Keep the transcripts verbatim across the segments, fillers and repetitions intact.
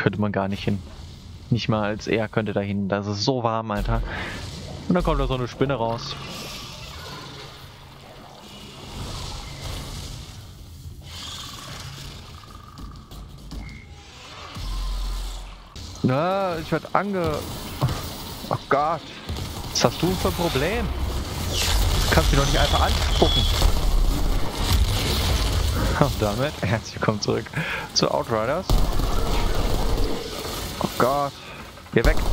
könnte man gar nicht hin. Nicht mal als er könnte da hin. Das ist so warm, Alter. Und dann kommt da so eine Spinne raus. Na, ich werde ange... Oh Gott. Was hast du für ein Problem? Du kannst mich doch nicht einfach anspucken. Und damit herzlich willkommen zurück zu Outriders. Oh Gott. Geh weg.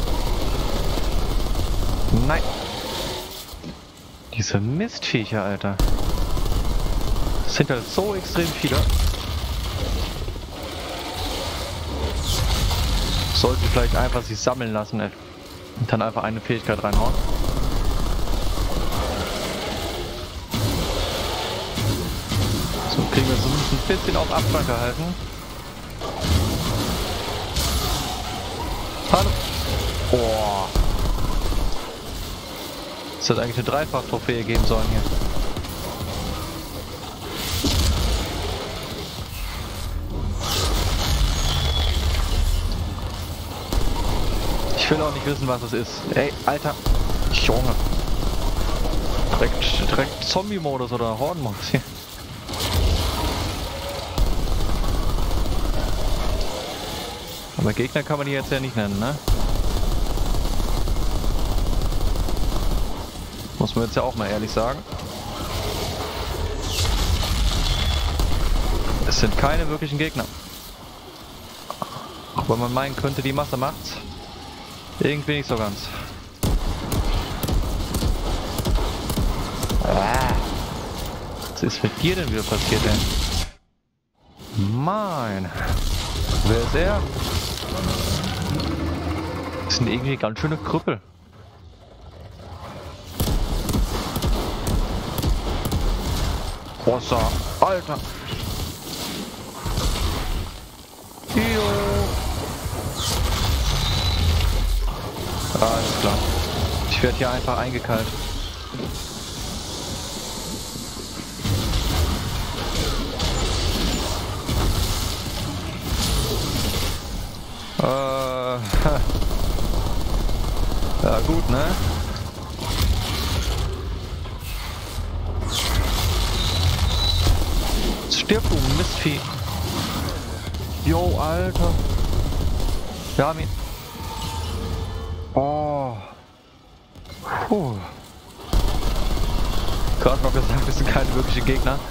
Nein. Diese Mistviecher, Alter. Das sind halt so extrem viele. Sollten vielleicht einfach sich sammeln lassen, ey. Und dann einfach eine Fähigkeit reinhauen. So kriegen wir zumindest ein bisschen auf Abstand gehalten. Hallo. Boah. Es hätte eigentlich eine Dreifach-Trophäe geben sollen hier. Ich will auch nicht wissen, was es ist. Ey, Alter. Junge. Direkt, direkt Zombie-Modus oder Horden-Modus hier. Aber Gegner kann man die jetzt ja nicht nennen, ne? Muss man jetzt ja auch mal ehrlich sagen. Es sind keine wirklichen Gegner. Auch wenn man meinen könnte, die Masse macht's. Irgendwie nicht so ganz. Ah. Was ist mit dir denn wieder passiert, ey? Mein. Wer ist er? Das sind irgendwie ganz schöne Krüppel. Wasser. Alter. Jo. Alles klar. Ich werde hier einfach eingekalt. Äh. Ja gut, ne? Stirb, du Mistvieh. Jo, Alter. Wir haben ihn. Oh. Puh. Gerade noch gesagt, wir sind keine wirklichen Gegner.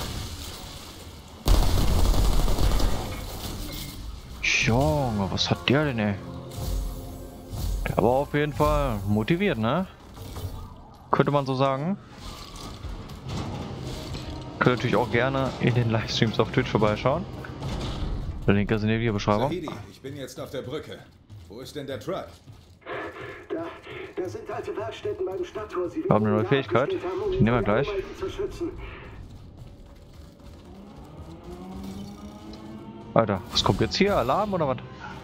Junge, was hat der denn, ey? Der war auf jeden Fall motiviert, ne? Könnte man so sagen. Könnt natürlich auch gerne in den Livestreams auf Twitch vorbeischauen. Der Link ist in der Videobeschreibung. Zahidi, ich bin jetzt auf der Brücke. Wo ist denn der Truck? Da, da sind alte Werkstätten beim Stadttor. Sie wir haben eine neue Fähigkeit. Die nehmen wir gleich. Alter, was kommt jetzt hier? Alarm oder was?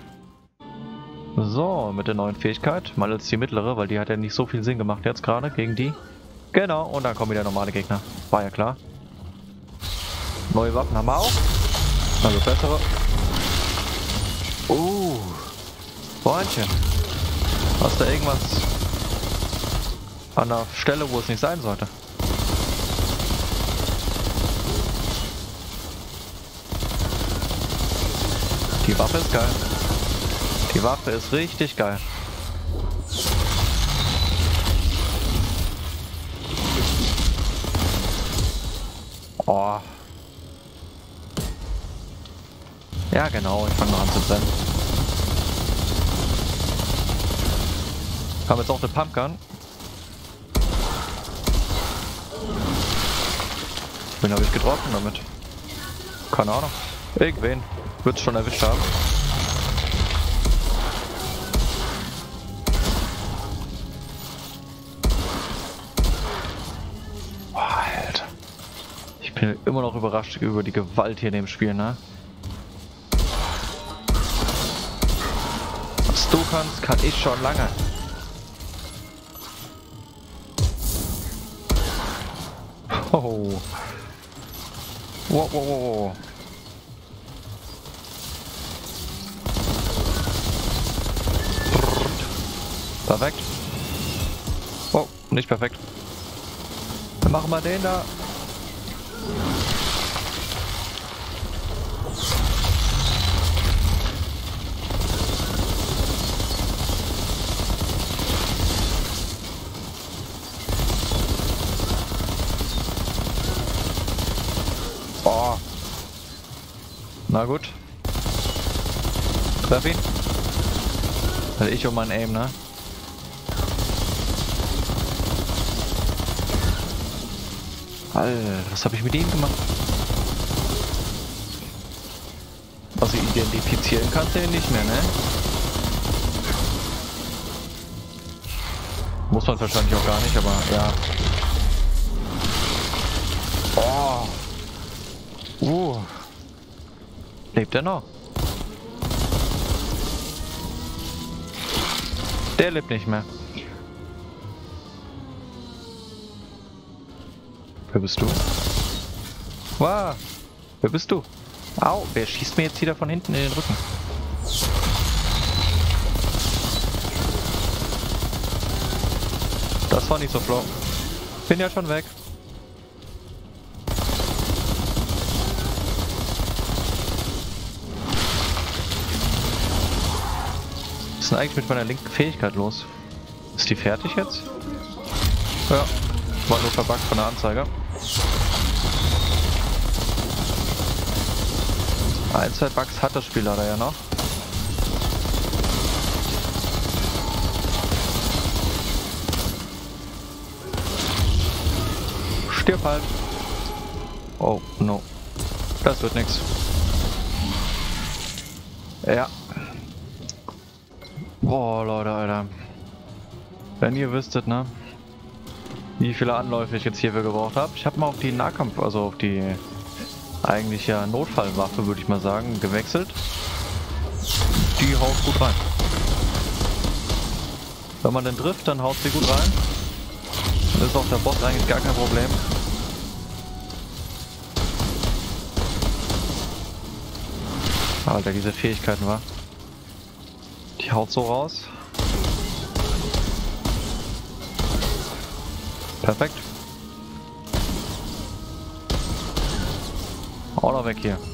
So, mit der neuen Fähigkeit. Mal als die mittlere, weil die hat ja nicht so viel Sinn gemacht jetzt gerade gegen die. Genau, und dann kommen wieder normale Gegner. War ja klar. Neue Waffen haben wir auch. Also bessere. Uh. Freundchen. Hast du irgendwas an der Stelle, wo es nicht sein sollte? Die Waffe ist geil. Die Waffe ist richtig geil. Oh. Ja genau, ich fange noch an zu brennen. Haben jetzt auch eine Pumpgun. Wen habe ich getroffen damit? Keine Ahnung. Irgendwen wird es schon erwischt haben. Oh, Alter. Ich bin immer noch überrascht über die Gewalt hier in dem Spiel, ne? Was du kannst, kann ich schon lange. Oh. Wow, wow, wow. Perfekt. Oh, nicht perfekt. Dann machen wir den da. Oh. Na gut. Treff ihn. Weil ich um mein Aim, ne? Alter, was habe ich mit ihm gemacht? Also identifizieren kannst du ihn nicht mehr, ne? Muss man wahrscheinlich auch gar nicht, aber ja. Oh. Uh. Lebt er noch? Der lebt nicht mehr. Wer bist du? Wow. Wer bist du? Au, wer schießt mir jetzt wieder von hinten in den Rücken? Das war nicht so flow. Bin ja schon weg. Was ist denn eigentlich mit meiner linken Fähigkeit los? Ist die fertig jetzt? Ja, war nur verbuggt von der Anzeige. Ein, zwei Bugs hat das Spiel leider ja noch. Stirb halt. Oh, no. Das wird nix. Ja. Boah, Leute, Alter. Wenn ihr wüsstet, ne? Wie viele Anläufe ich jetzt hierfür gebraucht habe. Ich habe mal auf die Nahkampf, also auf die eigentlich ja Notfallwaffe, würde ich mal sagen, gewechselt. Die haut gut rein. Wenn man den trifft, dann haut sie gut rein. Dann ist auch der Boss eigentlich gar kein Problem. Alter, diese Fähigkeiten, war. Die haut so raus. Perfekt. Auch noch weg hier.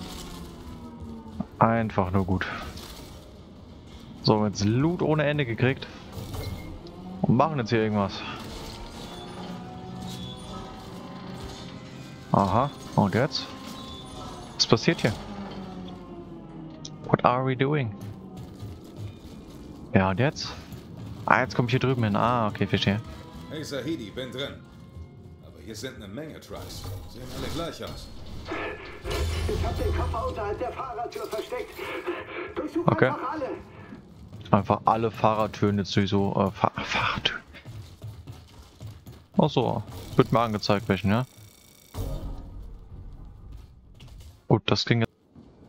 Einfach nur gut. So, jetzt Loot ohne Ende gekriegt. Und machen jetzt hier irgendwas. Aha, und jetzt? Was passiert hier? What are we doing? Ja, und jetzt? Ah, jetzt komme ich hier drüben hin. Ah, okay, verstehe. Hey Zahedi, bin drin. Aber hier sind eine Menge Trucks. Sehen alle gleich aus. Ich habe den Koffer unterhalb der Fahrertür versteckt. Durchsuche Okay. einfach alle. Einfach alle Fahrertüren jetzt so äh, Fahr Fahrertüren. Ach so, wird mir angezeigt welchen, ja? Gut, das ging jetzt.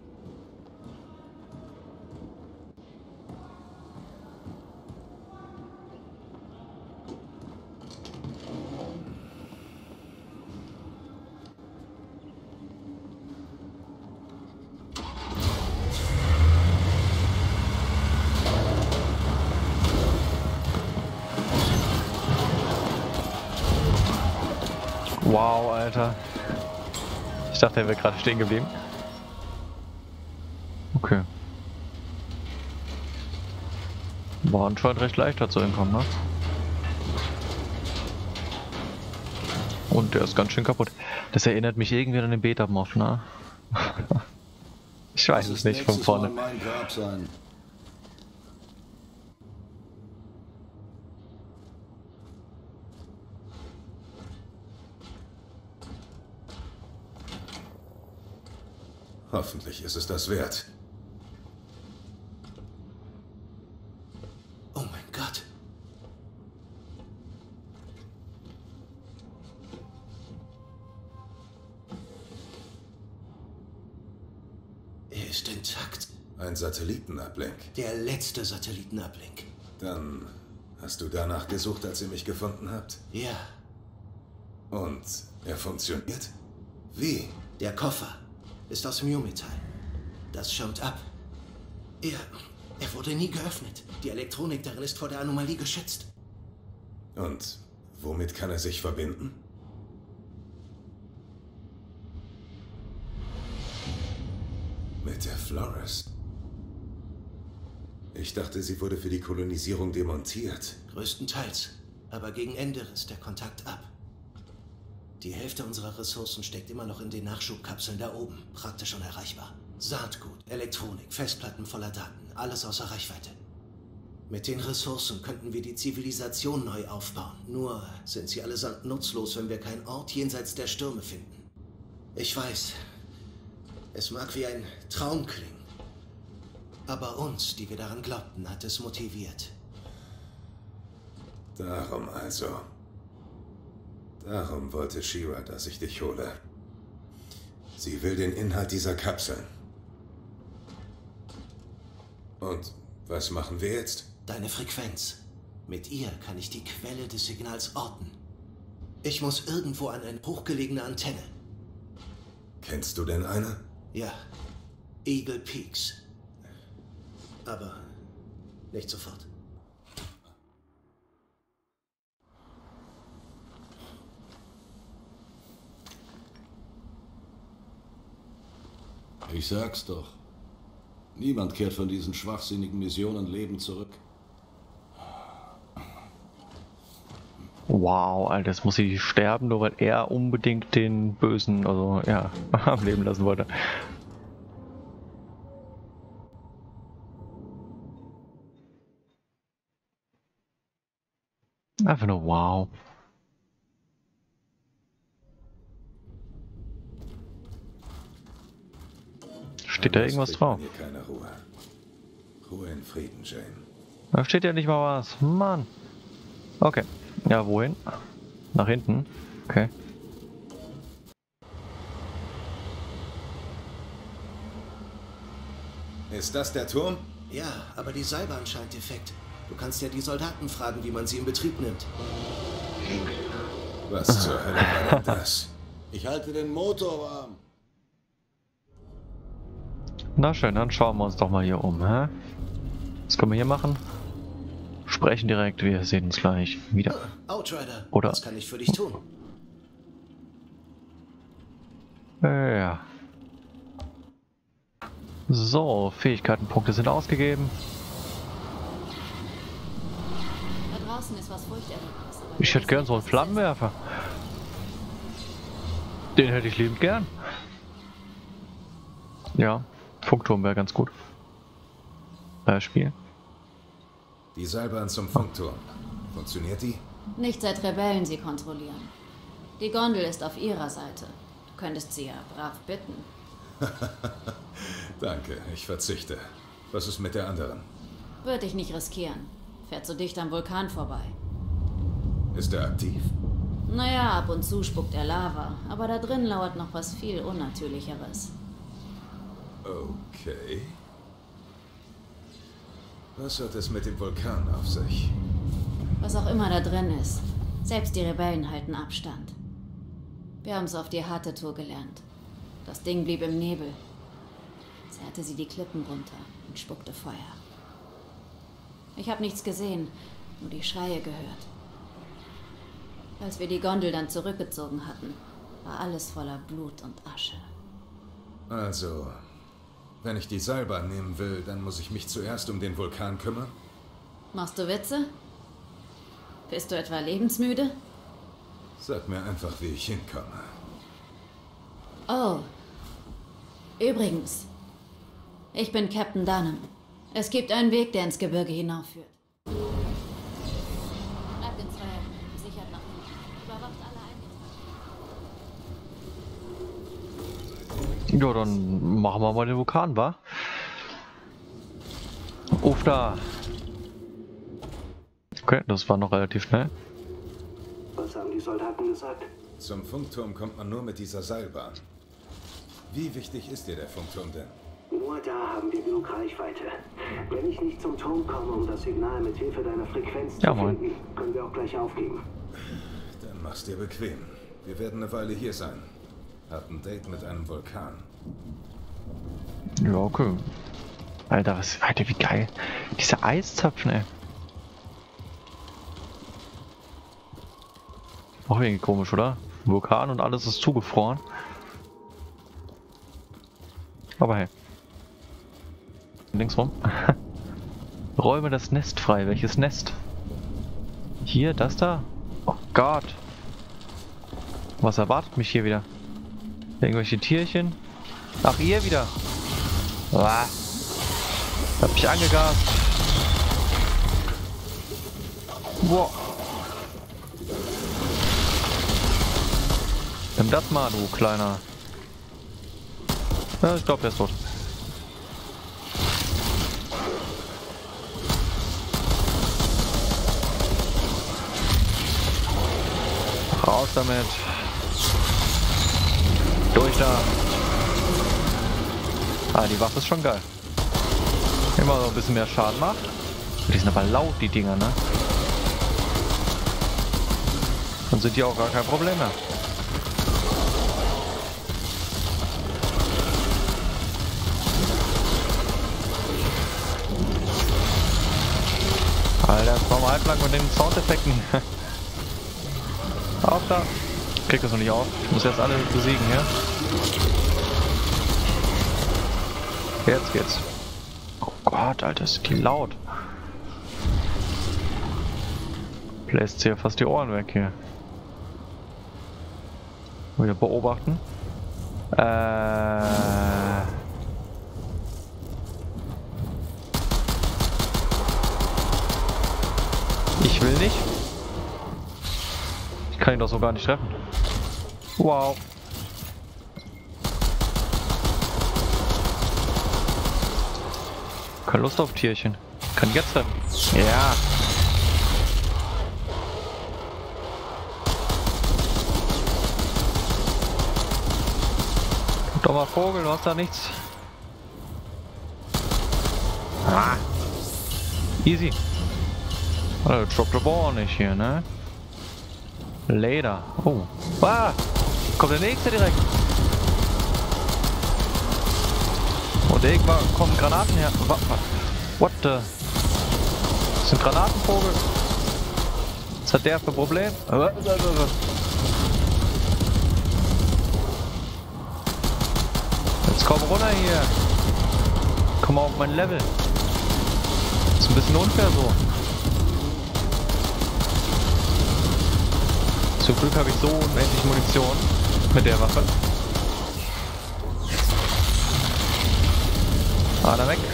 Wow, Alter. Ich dachte, er wäre gerade stehen geblieben. Okay. War anscheinend recht leicht dazu hinkommen, ne? Und der ist ganz schön kaputt. Das erinnert mich irgendwie an den Beta-Moff, ne? Ich weiß es nicht von vorne. Mein Grab sein. Hoffentlich ist es das wert. Oh mein Gott. Er ist intakt. Ein Satellitenablink. Der letzte Satellitenablink. Dann hast du danach gesucht, als ihr mich gefunden habt? Ja, Und er funktioniert? Wie? der Koffer ist aus Myometall. Das schirmt ab. Er Er wurde nie geöffnet. Die Elektronik darin ist vor der Anomalie geschützt. Und womit kann er sich verbinden? Mit der Flores. Ich dachte, sie wurde für die Kolonisierung demontiert. Größtenteils. Aber gegen Ende riss der Kontakt ab. Die Hälfte unserer Ressourcen steckt immer noch in den Nachschubkapseln da oben. Praktisch unerreichbar. Saatgut, Elektronik, Festplatten voller Daten. Alles außer Reichweite. Mit den Ressourcen könnten wir die Zivilisation neu aufbauen. Nur sind sie allesamt nutzlos, wenn wir keinen Ort jenseits der Stürme finden. Ich weiß, es mag wie ein Traum klingen. Aber uns, die wir daran glaubten, hat es motiviert. Darum also. Darum wollte Shira, dass ich dich hole. Sie will den Inhalt dieser Kapseln. Und was machen wir jetzt? Deine Frequenz. Mit ihr kann ich die Quelle des Signals orten. Ich muss irgendwo an eine hochgelegene Antenne. Kennst du denn eine? Ja. Eagle Peaks. Aber nicht sofort. Ich sag's doch. Niemand kehrt von diesen schwachsinnigen Missionen lebend zurück. Wow, Alter, jetzt muss sie sterben, nur weil er unbedingt den Bösen, also ja, am Leben lassen wollte. Einfach nur wow. Steht da irgendwas drauf? Hier keine Ruhe. Ruhe in Frieden, Jane. Da steht ja nicht mal was. Mann. Okay. Ja, wohin? Nach hinten. Okay. Ist das der Turm? Ja, aber die Seilbahn scheint defekt. Du kannst ja die Soldaten fragen, wie man sie in Betrieb nimmt. Was zur Hölle war denn das? Ich halte den Motor warm. Na schön, dann schauen wir uns doch mal hier um, hä? Was können wir hier machen? Sprechen direkt, wir sehen uns gleich wieder. Outrider, Oder? was kann ich für dich tun? Ja. So, Fähigkeitenpunkte sind ausgegeben. Da draußen ist was Furchterregendes. aber Ich hätte gern so einen Flammenwerfer. Den hätte ich liebend gern. Ja, Funkturm wäre ganz gut. Äh, Spiel. Die Seilbahn zum Funkturm. Funktioniert die? Nicht seit Rebellen sie kontrollieren. Die Gondel ist auf ihrer Seite. Du könntest sie ja brav bitten. Danke, ich verzichte. Was ist mit der anderen? Würde ich nicht riskieren. Fährt so dicht am Vulkan vorbei. Ist er aktiv? Naja, ab und zu spuckt er Lava, aber da drin lauert noch was viel Unnatürlicheres. Okay. Was hat es mit dem Vulkan auf sich? Was auch immer da drin ist. Selbst die Rebellen halten Abstand. Wir haben es auf die harte Tour gelernt. Das Ding blieb im Nebel. Zerrte sie die Klippen runter und spuckte Feuer. Ich habe nichts gesehen, nur die Schreie gehört. Als wir die Gondel dann zurückgezogen hatten, war alles voller Blut und Asche. Also, wenn ich die Seilbahn nehmen will, dann muss ich mich zuerst um den Vulkan kümmern? Machst du Witze? Bist du etwa lebensmüde? Sag mir einfach, wie ich hinkomme. Oh. Übrigens. Ich bin Captain Dunham. Es gibt einen Weg, der ins Gebirge hinaufführt. Bleibt in Zweiergruppen, sichert nach hinten. Überwacht alle Einheiten. Ja, dann machen wir mal den Vulkan, wa? Uff da. Okay, das war noch relativ schnell. Was haben die Soldaten gesagt? Zum Funkturm kommt man nur mit dieser Seilbahn. Wie wichtig ist dir der Funkturm denn? Nur da haben wir genug Reichweite. Wenn ich nicht zum Turm komme, um das Signal mit Hilfe deiner Frequenz Ja, zu moin. finden, können wir auch gleich aufgeben. Dann mach's dir bequem. Wir werden eine Weile hier sein. Hab ein Date mit einem Vulkan. Ja, okay. Alter, was, Alter, wie geil. Diese Eiszapfen, ey. Auch irgendwie komisch, oder? Vulkan und alles ist zugefroren. Aber hey. Links rum. Räume das Nest frei. Welches Nest? Hier, das da? Oh Gott. Was erwartet mich hier wieder? Irgendwelche Tierchen? Ach, ihr wieder. Ah. Hab mich angegast. Boah. Nimm das mal, du Kleiner. Ja, ich glaube, der ist tot. Raus damit. Durch da. Ah, die Waffe ist schon geil. Immer so ein bisschen mehr Schaden macht. Die sind aber laut, die Dinger, ne? Dann sind die auch gar kein Problem mehr. Alter, jetzt machen wir halblang mit den Soundeffekten. Auf da. Ich krieg das noch nicht auf. Ich muss jetzt alle besiegen hier. Jetzt geht's. Oh Gott, Alter, ist die laut. Bläst hier fast die Ohren weg hier. Wieder beobachten. Äh. Ich will nicht. Ich kann ihn doch so gar nicht treffen. Wow. Keine Lust auf Tierchen. Kann jetzt treffen. Ja. Doch mal Vogel, du hast da nichts. Ah. Easy. Also, drop the ball nicht hier, ne? Leder. Oh. Ah! Kommt der nächste direkt. Und irgendwann kommen Granaten her. What the? Das ist ein Granatenvogel. Was hat der für ein Problem? Jetzt komm runter hier. Komm mal auf mein Level. Das ist ein bisschen unfair so. Zum Glück habe ich so unendlich Munition mit der Waffe. Ah, da weg.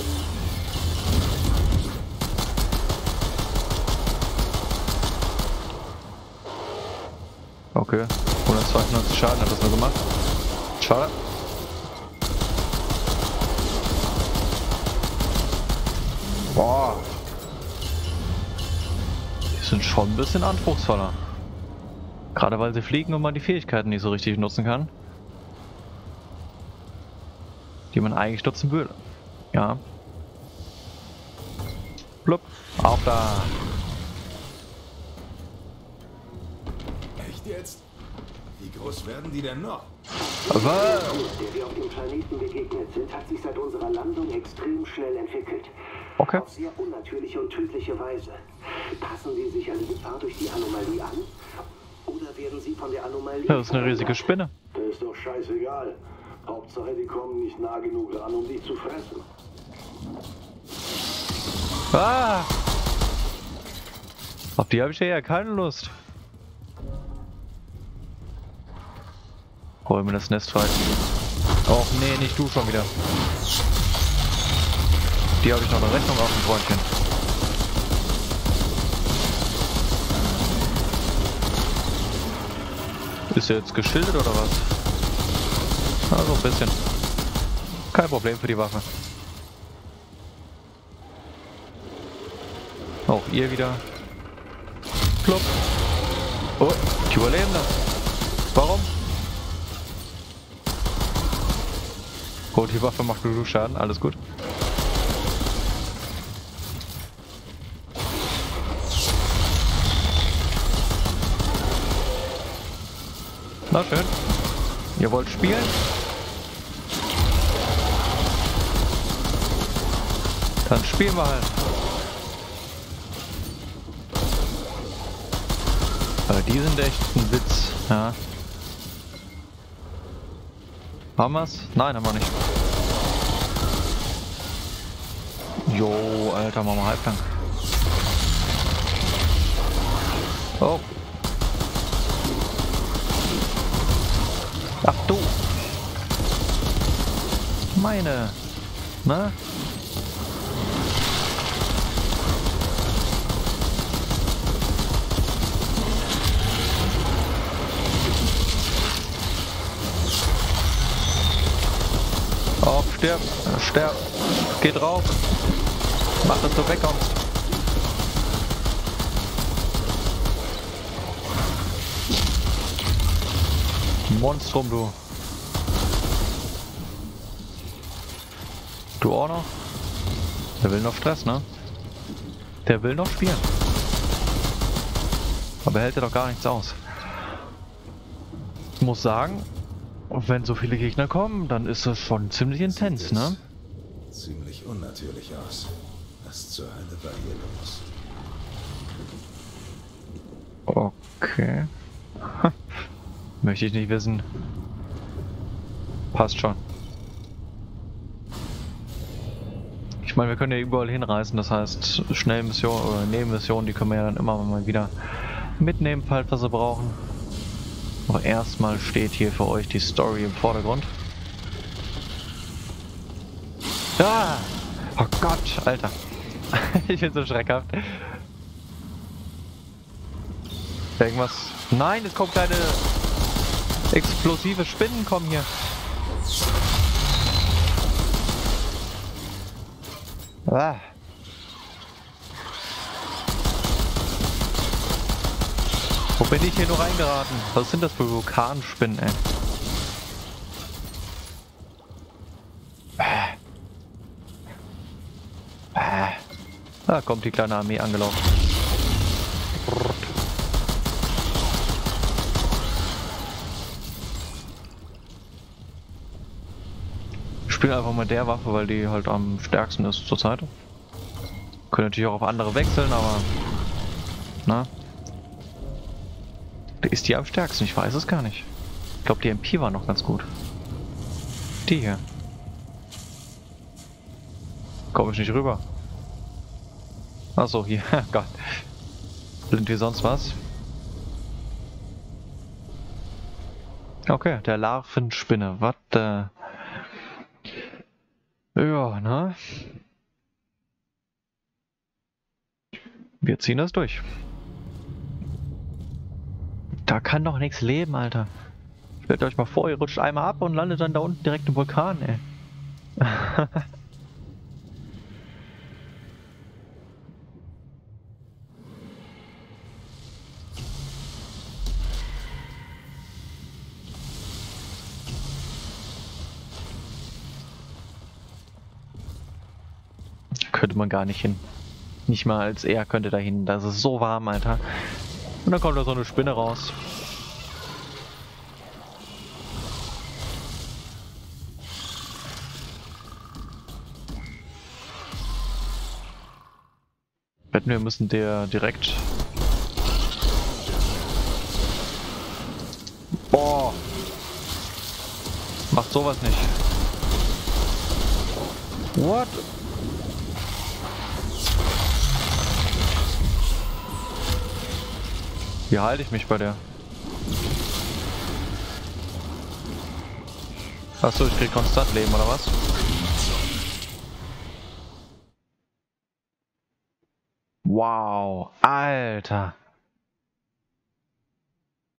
Okay, hundertzweiundneunzig Schaden hat das nur gemacht. Schade. Boah. Die sind schon ein bisschen anspruchsvoller. Gerade weil sie fliegen und man die Fähigkeiten nicht so richtig nutzen kann. Die man eigentlich nutzen würde. Ja. Blub. Auf da. Echt jetzt? Wie groß werden die denn noch? Was? Der wir auf dem Planeten begegnet sind, hat sich seit unserer Landung extrem schnell entwickelt. Okay. Auf sehr unnatürliche und tödliche Weise. Passen sie sich an die Gefahr durch die Anomalie an? Oder werden sie von der Anomalie... Das ist eine riesige Spinne. Das ist doch scheißegal. Hauptsache, die kommen nicht nah genug ran, um dich zu fressen. Ah! Auf die habe ich ja keine Lust. Hol mir das Nest frei. Och nee, nicht du schon wieder. Die habe ich noch eine Rechnung auf dem Freundchen. Ist er jetzt geschildert oder was? Also ein bisschen. Kein Problem für die Waffe. Auch ihr wieder. Plopp. Oh, die überleben das. Warum? Oh, die Waffe macht genug Schaden. Alles gut. Na schön. Ihr wollt spielen? Dann spielen wir halt. Aber die sind echt ein Witz, ja. Haben wir's? Nein, haben wir nicht. Jo, Alter, machen wir halblang. Oh. Ach du. Meine. Ne? Auf, stirb, sterb. Geh drauf. Mach, dass du wegkommst. Monstrum, du. Du auch noch? Der will noch Stress, ne? Der will noch spielen. Aber hält er doch gar nichts aus. Ich muss sagen, wenn so viele Gegner kommen, dann ist das schon ziemlich intens, ne? Ziemlich unnatürlich aus. Was zur Hölle war hier los? Okay. Möchte ich nicht wissen. Passt schon. Ich meine, wir können ja überall hinreisen, das heißt, Schnellmissionen oder Nebenmissionen, die können wir ja dann immer mal wieder mitnehmen, falls wir sie brauchen. Aber erstmal steht hier für euch die Story im Vordergrund. Ah! Oh Gott, Alter. Ich bin so schreckhaft. Irgendwas. Nein, es kommt kleine explosive Spinnen kommen hier. Ah. Wo bin ich hier nur reingeraten? Was sind das für Vulkanspinnen, ey? Ah. Ah. Da kommt die kleine Armee angelaufen. Ich spiele einfach mal der Waffe, weil die halt am stärksten ist zurzeit. Können natürlich auch auf andere wechseln, aber na, ist die am stärksten? Ich weiß es gar nicht. Ich glaube, die M P war noch ganz gut. Die hier. Komme ich nicht rüber. Achso, hier. Gott. Blind wie sonst was. Okay, der Larvenspinne. Was? Äh ja, ne? Wir ziehen das durch. Da kann doch nichts leben, Alter. Stellt euch mal vor, ihr rutscht einmal ab und landet dann da unten direkt im Vulkan, ey. Könnte man gar nicht hin. Nicht mal als er könnte da hin. Das ist so warm, Alter. Und dann kommt da so eine Spinne raus. Wetten, wir müssen der direkt... Boah! Macht sowas nicht. What? Wie halte ich mich bei der? Achso, ich krieg konstant Leben, oder was? Wow, Alter.